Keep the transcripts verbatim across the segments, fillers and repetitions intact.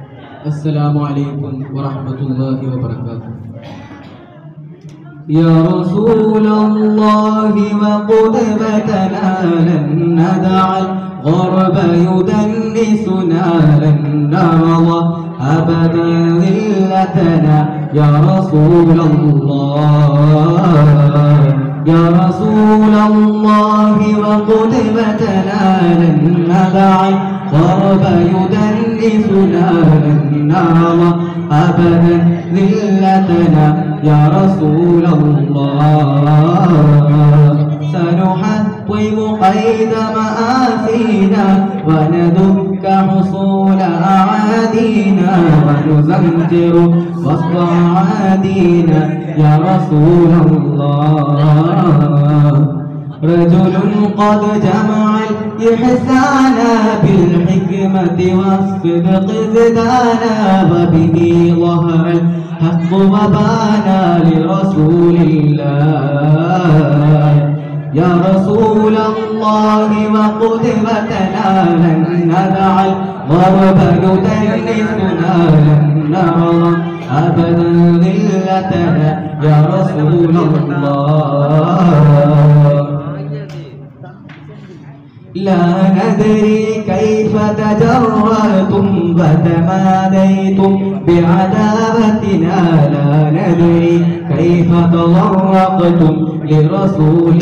السلام عليكم ورحمة الله وبركاته. يا رسول الله وقدوتنا لن ندع الغرب يدنسنا لن نرضى أبدا ذلتنا يا رسول الله يا رسول الله وقدوتنا لن ندع الغرب يدنسنا لن نرضى أبدا ذلتنا يا رسول الله سنحطم قيد مآسينا وندك حصول أعادينا ونزمجر وسط أعادينا يا رسول الله رجل قد جمع الإحسان بالحكمة والصدق زدانا وبه ظهر الحق وبانا لرسول الله يا رسول الله وقدوتنا لن ندع الغرب يدنسنا لن نرضى أبدا ذلتنا يا رسول الله لا ندري كيف تجرأتم وتماديتم بعداوتنا لا ندري كيف تضرقتم لرسول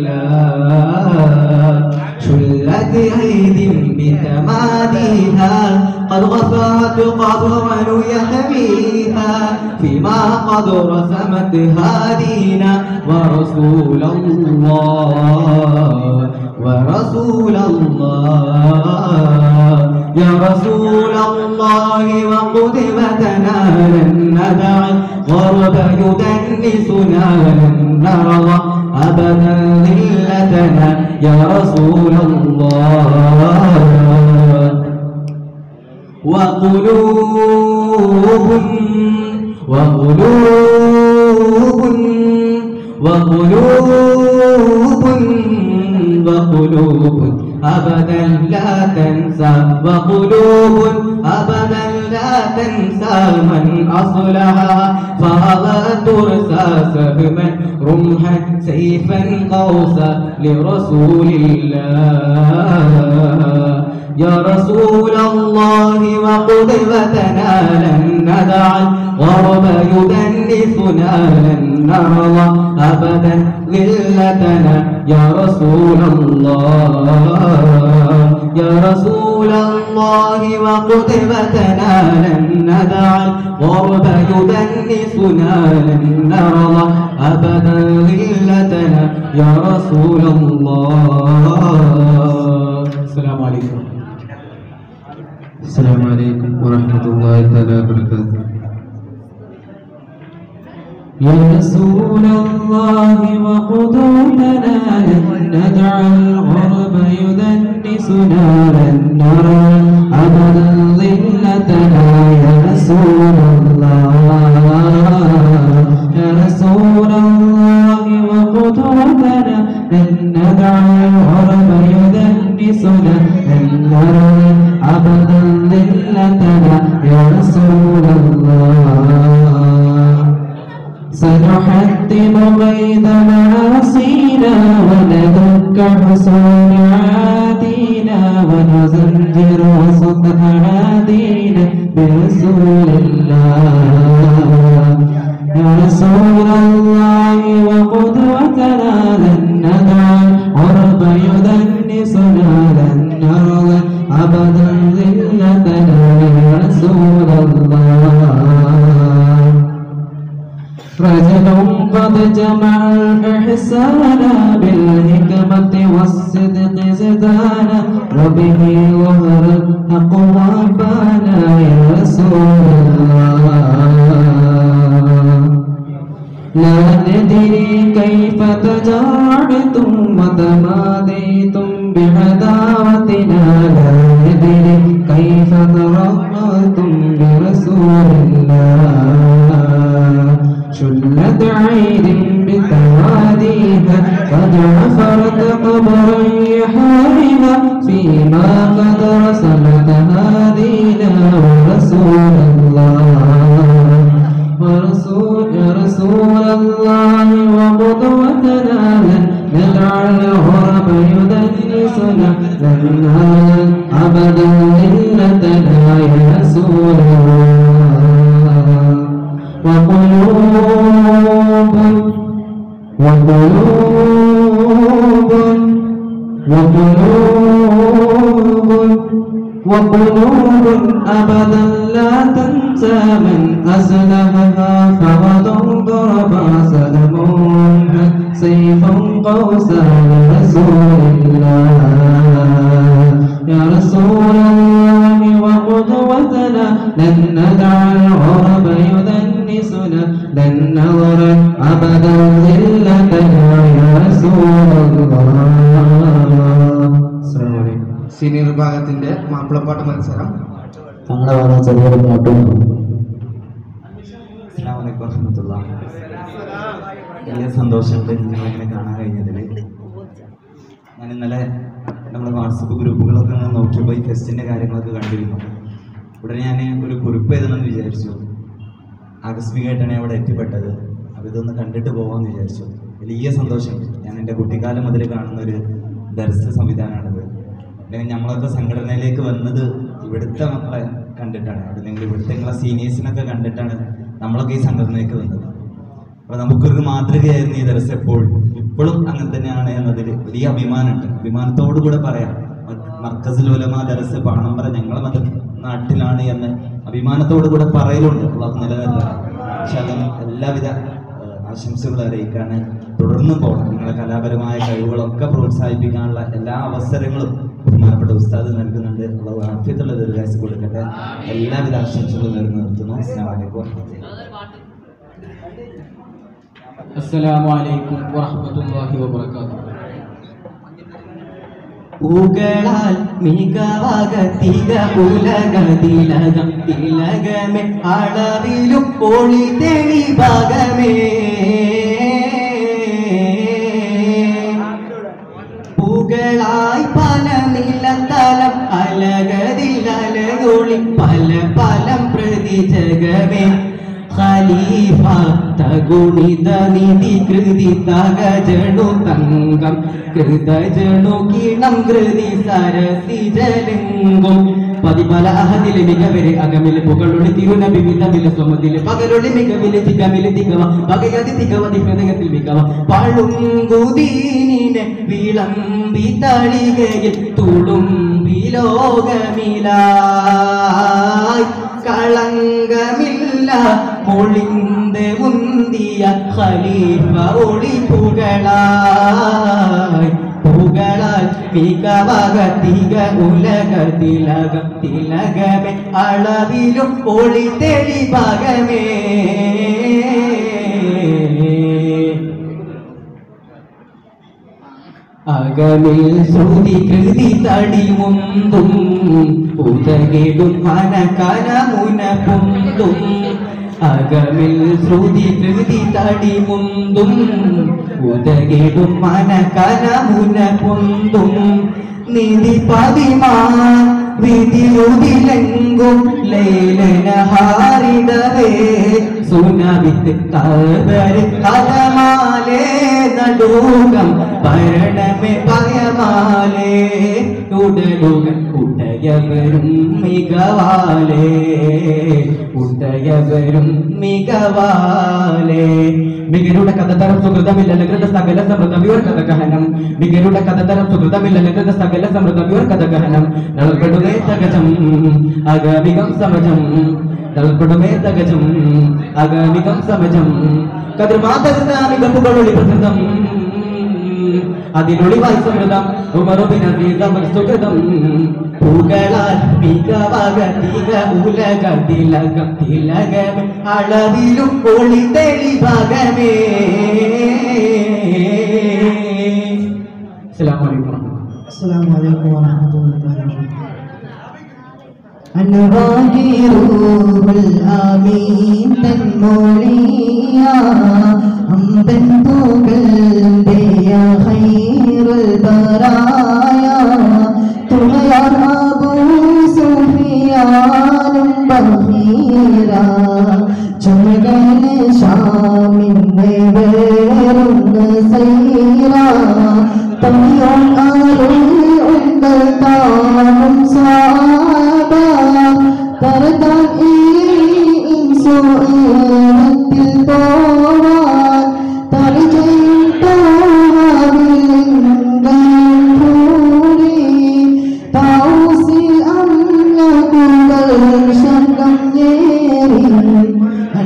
الله شلت أيدي بتماديها قد غفرت قبرا يحميها فيما قد رسمت هادينا ورسول الله ورسول الله يا رسول الله وقدوتنا لن ندع الغرب يدنسنا لن نرضى أبدا ذلتنا يا رسول الله وقلوب وقلوب وقلوب وقلوب أبدا لا تنسى وقلوب أبدا لا تنسى من أصلها فهذا ترسى سهما رمحا سيفا قوسا لرسول الله يا رسول الله وقدوتنا لن ندع الغرب يدنسنا لن نرضى أبدا ذلتنا يا رسول الله يا رسول الله وقدوتنا لن ندع الغرب يدنسنا لن نرضى أبدا ذلتنا يا رسول الله. السلام عليكم. السلام عليكم ورحمة الله تعالى وبركاته. يا رسول الله وقدوتنا لن ندع الغرب يدنسنا لن نرى أبدا ذلتنا يا رسول الله يا رسول الله وقدوتنا لن ندع الغرب يدنسنا لن نرى أبدا ذلتنا يا رسول الله سنحتم قيد معاصينا وندك حصون عادينا ونزنجر وسط أعادينا برسول الله يا رسول الله وقدوتنا لن ندع الغرب يدنسنا لن نرضى أبدا ذلتنا يا رسول الله رجل قد جمع الإحسان بالحكمة والصدق زدانا وبه ظهر الحق وبانا يا رسول الله لا ندري كيف تجرعتم وتماديتم بعداوتنا لا ندري كيف ترقتم برسول الله شلت عيد بتواديها قد عفرت قبرا يحاربا فيما قد رسمت هادينا ورسول رسول الله ورسول يا رسول الله وقدوتنا لن ندع الغرب يدنسنا لن نهل أبدا ذلتنا يا رسول الله وقلوب وقلوب وقلوب وقلوب أبدا لا تنسى من أسلمها فغدا ضرب سلمونها سيفا قوسا لرسول الله يا رسول الله وقدوتنا لن ندع الغرب يدنسنا لن نضرب أبدا ذلتنا يا رسول الله. Senior വിഭാഗത്തിന്റെ മാപ്പിളപ്പാട്ട് മത്സരം തങ്ങളെ വന്ന ചെറിയൊരു നോട്ടും. വലിയ സന്തോഷമുണ്ട് നിങ്ങളിങ്ങനെ കാണാൻ കഴിഞ്ഞതിൽ. ഞാൻ ഇന്നലെ നമ്മുടെ വാട്സപ്പ് ഗ്രൂപ്പുകളൊക്കെ നോക്കിയപ്പോൾ ഈ ഫെസ്റ്റിൻ്റെ കാര്യങ്ങളൊക്കെ കണ്ടിരുന്നു. ഉടനെ ഞാൻ ഒരു കുറിപ്പ് എഴുതണമെന്ന് വിചാരിച്ചു. ആകസ്മികമായിട്ടാണ് ഞാൻ അവിടെ എത്തിപ്പെട്ടത്. അപ്പോൾ ഇതൊന്ന് കണ്ടിട്ട് പോകാമെന്ന് വിചാരിച്ചു. വലിയ സന്തോഷമുണ്ട്. ഞാൻ എൻ്റെ കുട്ടിക്കാലം മുതൽ കാണുന്ന ഒരു ദർശ സംവിധാനമാണിത്. അല്ലെങ്കിൽ നമ്മളൊക്കെ സംഘടനയിലേക്ക് വന്നത് ഇവിടുത്തെ മക്കളെ കണ്ടിട്ടാണ്, അല്ലെങ്കിൽ ഇവിടുത്തെ നിങ്ങളെ സീനിയേഴ്സിനൊക്കെ കണ്ടിട്ടാണ് നമ്മളൊക്കെ ഈ സംഘടനയിലേക്ക് വന്നത്. അപ്പോൾ നമുക്കൊരു മാതൃകയായിരുന്നു ഈ ദർശ. എപ്പോഴും ഇപ്പോഴും അങ്ങനെ തന്നെയാണ് എന്നതിൽ വലിയ അഭിമാനമുണ്ട്. അഭിമാനത്തോടു കൂടെ പറയാം, മർക്കസുൽ ഉലമ ദർശ പാണമ്പറ ഞങ്ങളെ മത നാട്ടിലാണ് എന്ന് അഭിമാനത്തോടു കൂടെ പറയലുണ്ട്. അള്ളാഹു നിലനിർത്തണം. പക്ഷെ അതിന് എല്ലാവിധ ആശംസകൾ അറിയിക്കാണ്. തുടർന്നും പോകണം. നിങ്ങളെ കലാപരമായ കഴിവുകളൊക്കെ പ്രോത്സാഹിപ്പിക്കാനുള്ള എല്ലാ അവസരങ്ങളും ബഹുമാനപ്പെട്ട ഉസ്താദ് നൽകുന്നുണ്ട്. അള്ളാഹു ആഫിയത്തുള്ള ദീർഘായുസ്സ് കൊടുക്കട്ടെ. എല്ലാവിധ ആശംസകളും നേർന്നു നിർത്തുന്നു. അസ്സലാമു അലൈക്കും. അസ്സലാമു അലൈക്കും വറഹ്മത്തുള്ളാഹി വബറകാതുഹു. പൂകളാൽ മികവാക തിക ഉലകതിലകം തിലകമേ അളവിലും ഒളി തെളി ഭാഗമേ പൂകളായി പല നിലത്തലം അലകതിൽ അലകൊളി പല പലം പ്രതി ജഗമേ ഖലീഫ തഗുണിത നിധി കൃതി തകജണു തങ്കം കൃതജണു കിണം കൃതി സരസി ജലങ്കും പതിപല അഹദിലെ മികവരെ അകമില് പുകളൊളി തിരുനബി വിധമില് സ്വമതില് പകലൊളി മികവില് തികമില് തികവ പകയതി തികവതി ഹൃദയത്തിൽ മികവ പളുങ്കുദീനിനെ വിളമ്പി തളികയിൽ തുളുമ്പി ലോകമിലായി കളങ്കമില്ല മൊളിന്ത് മുന്തിയ ഖലീഫ ഒളി പുകളായി പുകളാൽ മികവക തിക ഉലക തിലകം തിലകമേ അളവിലും ഒളി തെളി ഭാഗമേ അകമിൽ ശ്രുതി കൃതി തടിമുന്തും ഉദകിടും മനകന മുനപുന്തും അകമിൽ ശ്രുതി കൃതി തടിമുന്തും ഉദകിടും മനകന മുനപുന്തും നിധി പതിമാ വിധിയുതിലെങ്കും ലൈലനഹാരിടവേ സുനവിത്ത് കബര് കഥമാലേ നടുകം ഭരണമേ ഭയമാലേ ഉടലുകൾ ഉടയവരും മികവാലേ ഉടയവരും മികവാലേ മികരുടെ കഥതരം സുഹൃതമില്ല ലകൃത സകല സമൃദ്ധവിയോർ കഥകഹനം മികരുടെ കഥതരം സുഹൃതമില്ല ലകൃത സകല സമൃദ്ധവിയോർ കഥകഹനം നൽകടുമേ തകജം അഗമികം സമജം നൽകടുമേ തകജം അഗമികം സമജം കതിർമാതകൃതാമിക പുകളൊളി പ്രകൃതം അതിലൊളിവായി സമൃതം ഉമറുബിനീതം സുഹൃതം പുകളാൽ മികവക തിക ഉലക തിലകം തിലകമേ അളവിലും ഒളി തെളി ഭാഗമേ. അസ്സലാമു അലൈക്കും. അസ്സലാമു അലൈക്കും വറഹ്മത്തുള്ളാഹി വബറകാതുഹു. അൻവാജിറുൽ ആമീൻ തൻമോളിയ അംബൻ പൂകൽബിയ ഖൈറുൽ ബറായ തുമയാർ അബൂ സുഫിയാനും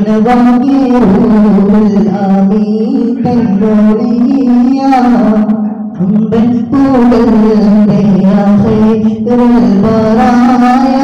അന്നവാകിറുൽ ആമീൻ തൻമോളിയ അമ്പൻ പൂവന്റെ യാ ഖൈറുൽ ബറായ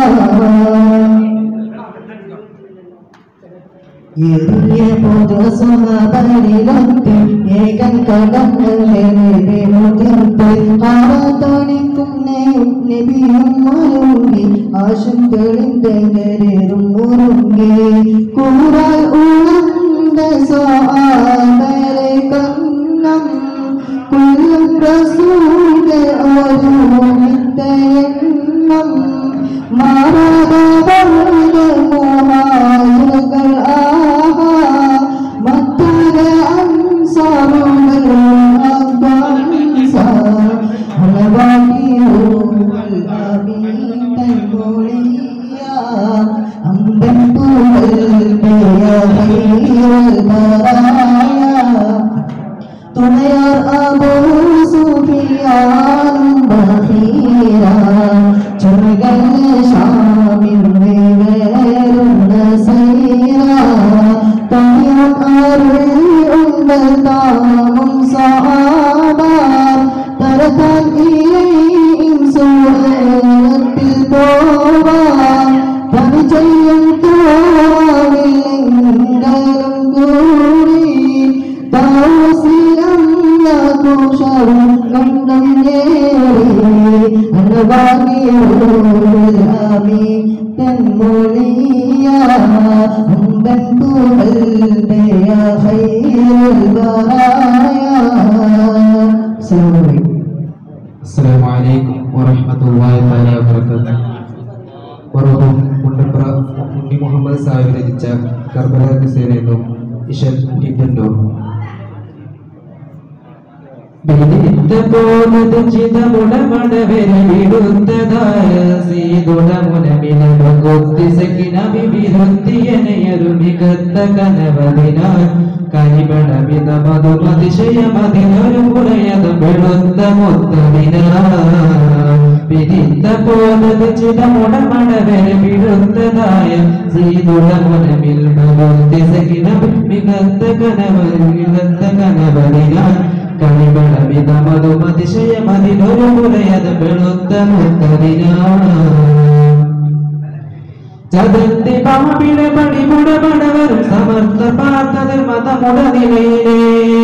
ഏറിയ പൊതുസമപരിലൊത്ത് ഏകൻ കടന്ന് മുതിർത്ത് ആറാത്തോണിക്കും നബിയും മരുങ്ങി ആശം തെളിന്തരും മുറുങ്ങി കൂറാൽ ഉണർന്ന സ്വആബരെ കന്നം കുല്ലും റസൂല് ഒരുമിത്തയെണ്ണം മാറാതെ വന്ന മുഹാജിറുകൾ ആഹാ മറ്റൊര അൻസാറുകൾ അബ്ബാൻസാർ ഹലവാകിറുൽ ആമീൻ തൻമോളിയ അമ്പൻ പൂവന്റെ യാ ഖൈറുൽ ബറായ തുണയാർ അബൂ സുഫിയാൻ ബഖീറ ചുരുകൽ ശാമിൽ വേറുന്ന സൈറ തനിയും അരുൾ ഉണ്ടൽ താമും സഹാബ തരത്താൻ ഇലയും സുഹൃത്തിൽ പോവാൻ തനി ചെയ്യും തോന്നില്ലെങ്കിലും കൂടി താമസിയം കുഷവും കണ്ടം നേടി അന്നവാകിറുൽ ആമീൻ തൻമോളിയ അമ്പൻ പൂവന്റെ യാ ഖൈറുൽ ബറായ. അസ്സലാമു അലൈക്കും വറഹ്മത്തുള്ളാഹി തആല വബറകാതുഹു. മർഹൂം മുണ്ടപ്ര ഉണ്ണി മുഹമ്മദ് സാഹിബ് രചിച്ച കർബല കിസ്സയിലേക്കും ഇശൽ ഹിബുണ്ടോ ബിലിത്തപോലത് ചിതമുടമടവരെ വിടുത്തതായ സീതുടമുനമില ഗൊത്തിസക്കിന വിവിധുത്തിയനയൊരു മികത്ത കനവതിനാൽ കനിപട വിധമതു അതിശയമതിനൊരു പുറയത വെളുത്ത മൊത്തതിനാൽ വിധിത്തപോലത് ചിതമുടമടവരെ വിടുത്തതായ സീതുടമുനമിൽ ഗൊത്തിസക്കിന മികത്ത കനവതി മികത്ത കനവതിനാൽ കണിബള വിധമതു അതിശയമതിനൊരു പുറയത വെളുത്ത മൊത്തതിനാൽ ചതുർത്തി പാപിടെ പടിമുടപടവരും സമർത്ഥ പാർത്തതിൽ മതമുടനിലയിലേ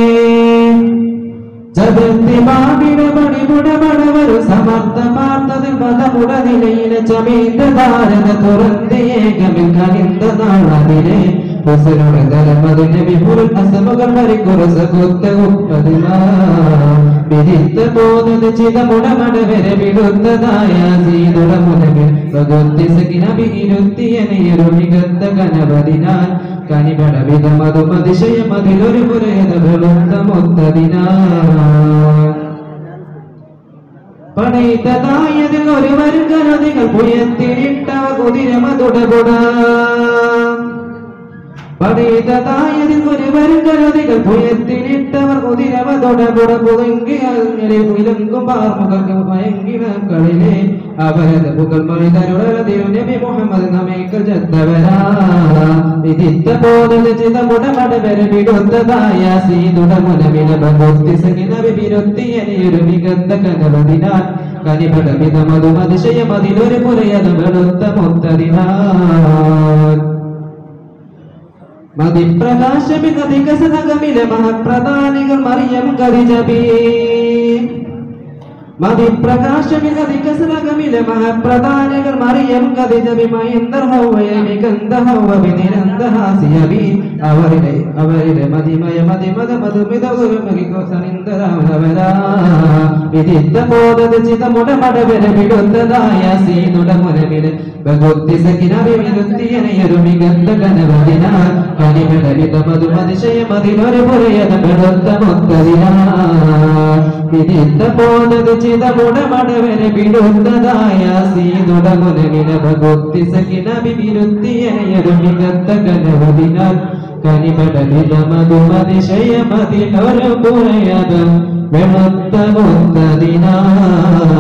ചതുർത്തി പാപിടെ പടിമുടപടവരും സമർത്ഥ പാർത്തതിൽ മതമുടനിലയിലെ ചമീന്ത ധാരത തുറന്ന് ഏകമിൽ കണിന്ത നാളതിലെ ഹുസനുടെ തലമതു നബിപുരൻ അസമുകൾ വരിക്കുറസ കുത്ത ഉപ്പതിമാ വിധിത്ത പോന്നത് ചിതമുടമടവരെ വിടുത്തതായ സീതുടമുനവിൽ ഭഗവത്തിസകിനഭിരുത്തിയനയൊരു മികത്ത കനവതിനാൽ കനിപട വിധമതും അതിശയമതിലൊരു പുരയത വെളുത്ത മൊത്തതിനാൽ പണയിത്തതായതിൽ ഒരു വരുകനതികൾ പുയത്തിനിട്ട കുതിരമതുടപുട പണിതതായതിൽ ഒരു വരുകനതികൾ പുയത്തിനിട്ടവർ കുതിരമതൊടപുട പുതുങ്കിലെ പുലങ്കും പാർമുഖർക്ക് ഭയങ്കിടകളിലെ അവരത് പുകൾ മൊഴിതരുളതിരു നബി മുഹമ്മദ് നമ്മേക്കൽ ചത്തവരാ വിധിത്ത പോലത് ചിതമുടമടവരെ വിടുത്തതായ സീതുടമുനമില ഭഗവത്തിസകിന വിരുത്തിയനയൊരു മികത്ത കനവതിനാൽ കനിപട വിധമതും അതിശയമതിലൊരു പുരയത വെളുത്ത മൊത്തതിനാൽ മതിപ്രകാശമികതികസനകമിലെ മഹപ്രധാനികൾ മറിയം ഖദീജബി മതിപ്രകാശമികതികസനകമിലെ മഹപ്രധാനികൾ മറിയം ഖദീജബി മഹിന്ദർ ഹൗവയ മികന്ദ ഹൗവ ബിനിരന്ദഹാസിയബി അവരുടെ അവരുടെ മതിമയ മതിമത മധുമിതകുരുമകികോസനിന്ദരാമനവരാ വിധിത്ത പോതത് ചിതമുടമടവരെ വിടുത്തതായ സീനുടമുനവിലെ ഭഗവത്തിസകിനവിരുത്തിയനയൊരു മികന്ത കനവതിനാൽ കനിപടലിതമതു അതിശയമതിലൊരു പുരയത വെളുത്ത മൊത്തതിനാൽ വിധിത്ത പോതത് ചിതമുടമടവരെ വിടുത്തതായ സീനുടമുനവിലെ ഭഗവത്തിസകിനവിരുത്തിയനയൊരു മികത്ത കനവതിനാൽ കനിപടലിതമതു അതിശയമതിലൊരു പുരയത വെളുത്ത മൊത്തതിനാൽ